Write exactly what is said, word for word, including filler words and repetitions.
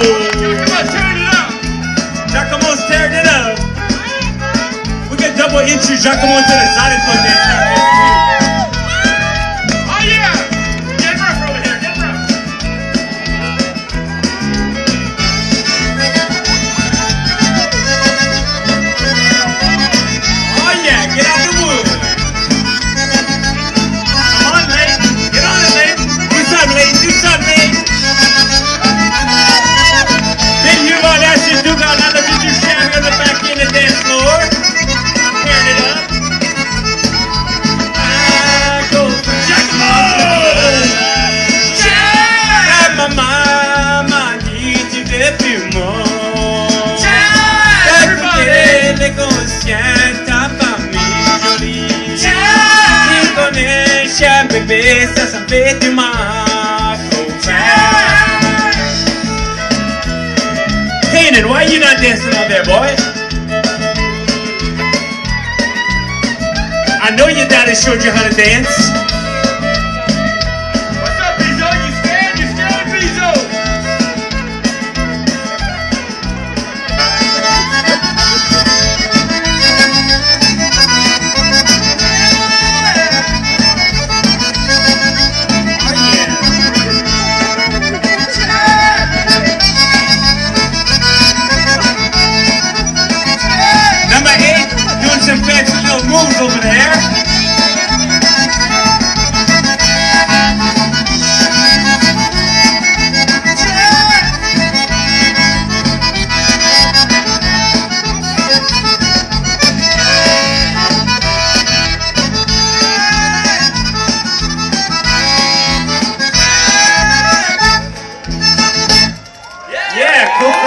Giacomo's tearing it up. We got double entry Giacomo to the side of the Oh yeah! Get rough over here, get rough. Oh yeah, get out the wood. Come on, mate. Get on it, mate. Do something, late. Do something, late. Then you got that shit. Do got another bit you shabby on the back end of the dance floor. Tearing it up. Ah, go Giacomo! Yeah! Ma mamma dice che più mo. Yeah! Everybody! Le conscienta famiglia. Yeah! Si conosce bebè se sapete ma Kanan, why you not dancing out there, boy? I know your daddy showed you how to dance. What's up, Bezo? You scared? You scared, Bezo? Number eight, doing some fancy little moves over there. Yeah, cool.